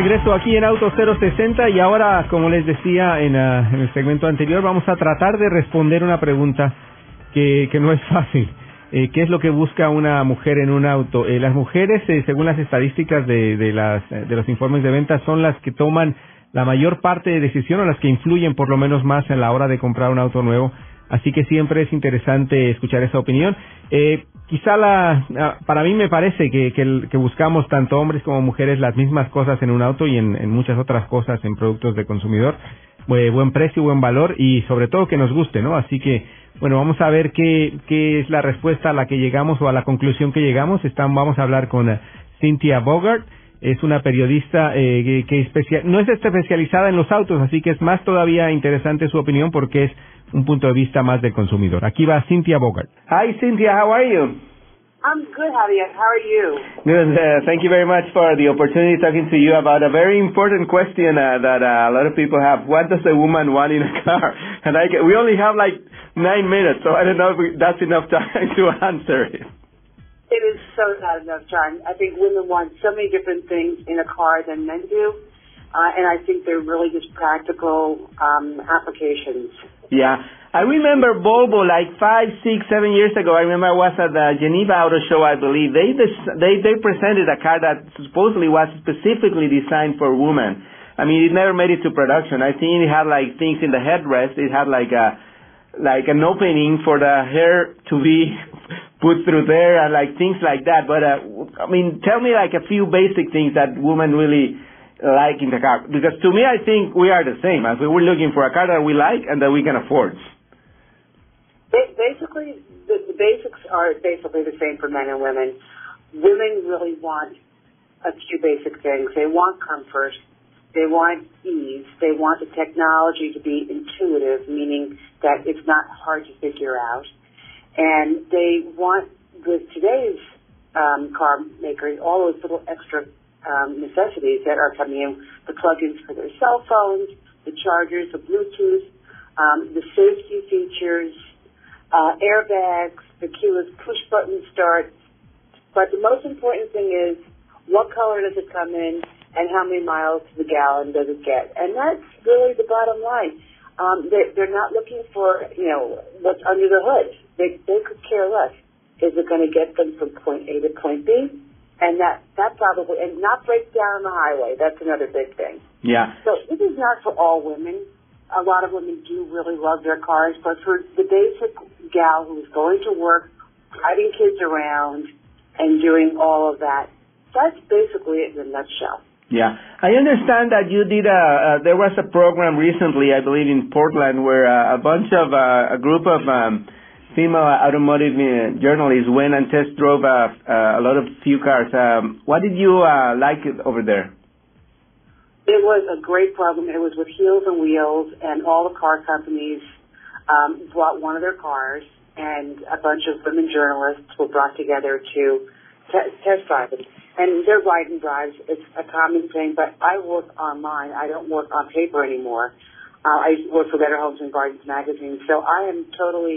regreso aquí en Auto 060 y ahora, como les decía en el segmento anterior, vamos a tratar de responder una pregunta que no es fácil. ¿Qué es lo que busca una mujer en un auto? Las mujeres, según las estadísticas de los informes de ventas, son las que toman la mayor parte de decisión o las que influyen por lo menos más a la hora de comprar un auto nuevo. Así que siempre es interesante escuchar esa opinión. Quizá para mí me parece que buscamos tanto hombres como mujeres las mismas cosas en un auto y en muchas otras cosas en productos de consumidor. Buen precio, buen valor y sobre todo que nos guste, ¿no? Así que, bueno, vamos a ver qué es la respuesta a la que llegamos o a la conclusión que llegamos. Vamos a hablar con Cynthia Bogart. Es una periodista no es especializada en los autos, así que es más todavía interesante su opinión porque es un punto de vista más del consumidor. Aquí va Cynthia Bogart. Hi, Cynthia, how are you? I'm good, Javier. How are you? Good. Thank you very much for the opportunity talking to you about a very important question that a lot of people have. What does a woman want in a car? And we only have like 9 minutes, so I don't know if that's enough time to answer it. It is so not enough time. I think women want so many different things in a car than men do, and I think they're really just practical applications. Yeah. I remember Volvo like 5, 6, 7 years ago. I remember I was at the Geneva Auto Show, I believe. They presented a car that supposedly was specifically designed for women. I mean, it never made it to production. I think it had like things in the headrest. It had like an opening for the hair to be put through there and like things like that. But I mean, tell me like a few basic things that women really like in the car, because to me I think we are the same. As we're looking for a car that we like and that we can afford. Basically, the basics are basically the same for men and women. Women really want a few basic things. They want comfort. They want ease. They want the technology to be intuitive, meaning that it's not hard to figure out. And they want, with today's car makers, all those little extra necessities that are coming in, the plug-ins for their cell phones, the chargers, the Bluetooth, the safety features, airbags, the keyless push-button start. But the most important thing is what color does it come in and how many miles to the gallon does it get. And that's really the bottom line. They're not looking for, what's under the hood. They could care less. Is it going to get them from point A to point B? And that probably, and not break down on the highway. That's another big thing. Yeah. So this is not for all women. A lot of women do really love their cars, but for the basic gal who's going to work, driving kids around, and doing all of that, that's basically it in a nutshell. Yeah. I understand that you did there was a program recently, I believe in Portland, where a group of female automotive journalists went and test drove a lot of few cars. What did you like over there? It was a great program. It was with Heels and Wheels, and all the car companies brought one of their cars, and a bunch of women journalists were brought together to test drive it. And they're ride and drives. It's a common thing, but I work online. I don't work on paper anymore. I work for Better Homes and Gardens magazine, so I am totally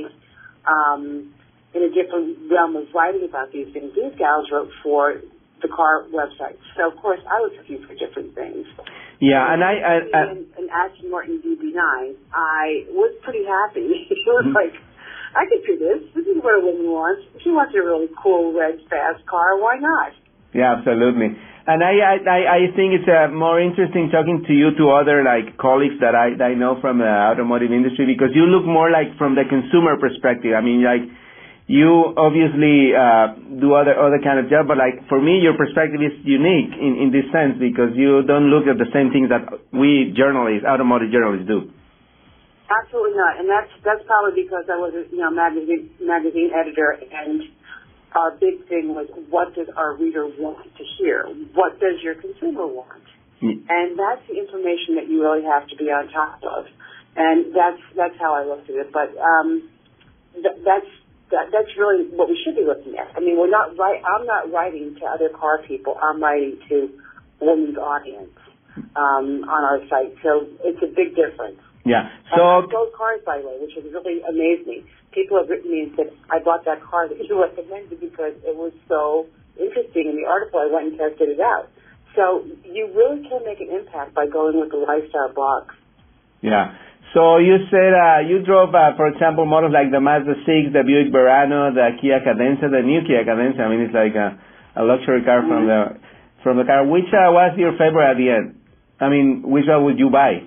in a different realm of writing about these things. These gals wrote for the car website. So, of course, I was looking for different things. Yeah, and in Aston Martin DB9, I was pretty happy. It was like, I could do this. This is what a woman wants. She wants a really cool, red, fast car. Why not? Yeah, absolutely. And I think it's more interesting talking to you, to other colleagues that I know from the automotive industry, because you look more like from the consumer perspective. I mean, you obviously do other kind of job, but for me, your perspective is unique in this sense, because you don't look at the same things that we journalists, automotive journalists, do. Absolutely not, and that's probably because I was a magazine editor, and our big thing was, what does our reader want to hear? What does your consumer want? And that's the information that you really have to be on top of, and that's how I looked at it. But that's really what we should be looking at. I mean, I'm not writing to other car people. I'm writing to a women's audience on our site. So it's a big difference. Yeah. So I sold cars, by the way, which has really amazed me. People have written me and said, I bought that car that you recommended because it was so interesting. In the article, I went and tested it out. So you really can make an impact by going with the lifestyle box. Yeah. So you said you drove, for example, models like the Mazda 6, the Buick Verano, the Kia Cadenza, the new Kia Cadenza. I mean, it's like a luxury car from the car. Which was your favorite at the end? I mean, which one would you buy?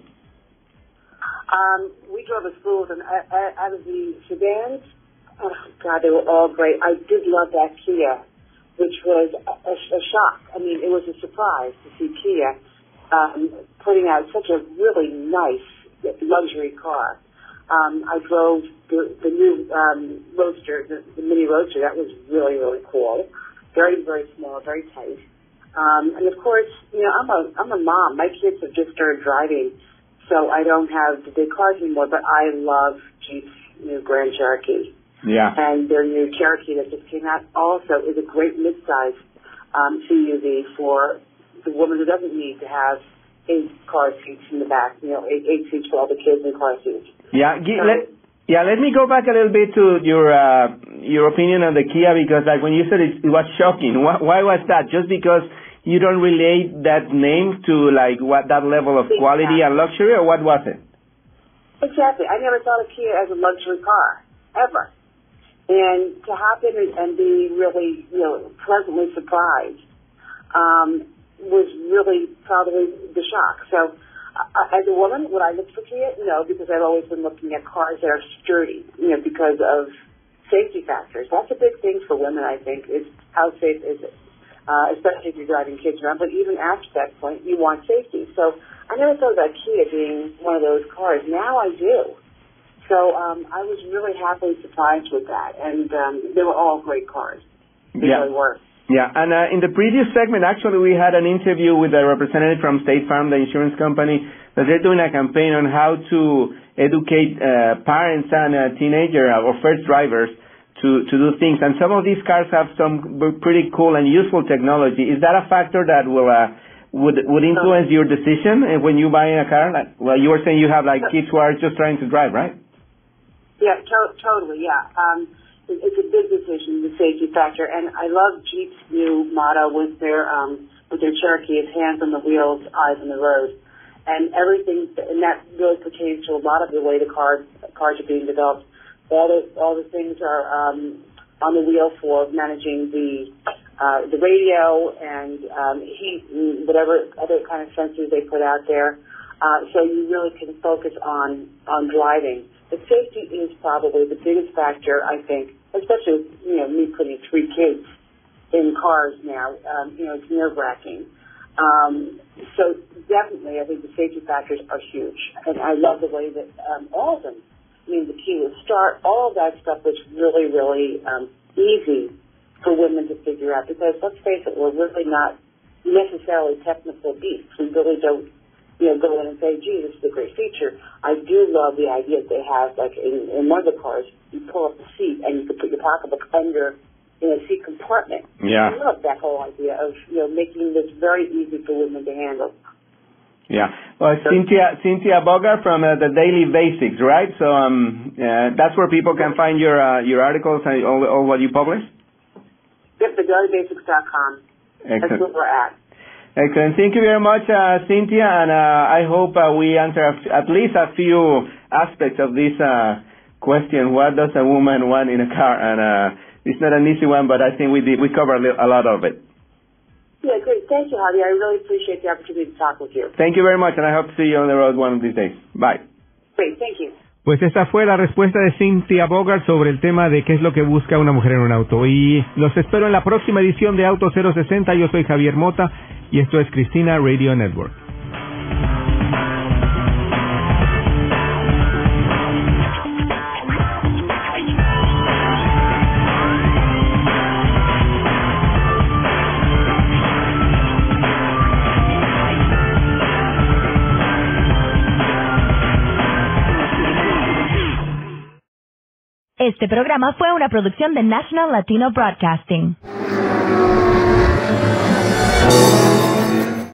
We drove a slew of them. Out of the sedans, oh, God, they were all great. I did love that Kia, which was a shock. I mean, it was a surprise to see Kia putting out such a really nice luxury car. I drove the new Roadster, the mini Roadster. That was really, really cool. Very, very small, very tight. And of course, you know, I'm a mom. My kids have just started driving, so I don't have the big cars anymore. But I love Jeep's new Grand Cherokee. Yeah. And their new Cherokee that just came out also is a great midsize SUV for the woman who doesn't need to have 8 car seats in the back, you know, 8 seats for all the kids in car seats. Yeah, let me go back a little bit to your opinion on the Kia, because like when you said it was shocking. Why was that? Just because you don't relate that name to like what that level of quality and luxury, or what was it? Exactly. I never thought of Kia as a luxury car, ever. And to hop in and be really, you know, pleasantly surprised was really probably the shock. So as a woman, would I look for Kia? No, because I've always been looking at cars that are sturdy, you know, because of safety factors. That's a big thing for women, I think, is how safe is it, especially if you're driving kids around. But even after that point, you want safety. So I never thought about Kia being one of those cars. Now I do. So I was really happily surprised with that. And they were all great cars. They really were. Yeah, and in the previous segment, actually, we had an interview with a representative from State Farm, the insurance company, that they're doing a campaign on how to educate parents and teenager or first drivers to do things. And some of these cars have some pretty cool and useful technology. Is that a factor that will would influence your decision when you buy a car? Like, well, you were saying you have like kids who are just trying to drive, right? Yeah, totally. Yeah. It's a big decision, the safety factor, and I love Jeep's new motto with their Cherokee is hands on the wheels, eyes on the road, and everything, and that really pertains to a lot of the way the cars are being developed. All the things are on the wheel for managing the radio and heat and whatever other kind of sensors they put out there, so you really can focus on driving. But safety is probably the biggest factor, I think, especially with, you know, me putting 3 kids in cars now. You know, it's nerve-wracking. So definitely, I think the safety factors are huge. And I love the way that all of them, I mean, the keyless start, all of that stuff was really, really easy for women to figure out. Because let's face it, we're really not necessarily technical beasts. We really don't, you know, go in and say, gee, this is a great feature. I do love the idea that they have, like in one of the cars, you pull up the seat and you can put your pocketbook under in a seat compartment. Yeah. I love that whole idea of, you know, making this very easy for women to handle. Yeah. Well, Cynthia Bogart from the Daily Basics, right? So that's where people can find your articles and all what you publish? Yep, thedailybasics.com. Excellent. That's where we're at. Excellent. Thank you very much, Cynthia, and I hope we answer at least a few aspects of this question. What does a woman want in a car? And it's not an easy one, but I think we covered a lot of it. Yeah, great. Thank you, Javi. I really appreciate the opportunity to talk with you. Thank you very much, and I hope to see you on the road one of these days. Bye. Great. Thank you. Pues esta fue la respuesta de Cynthia Bogart sobre el tema de qué es lo que busca una mujer en un auto. Y los espero en la próxima edición de Auto 060. Yo soy Javier Mota y esto es Cristina Radio Network. Este programa fue una producción de National Latino Broadcasting.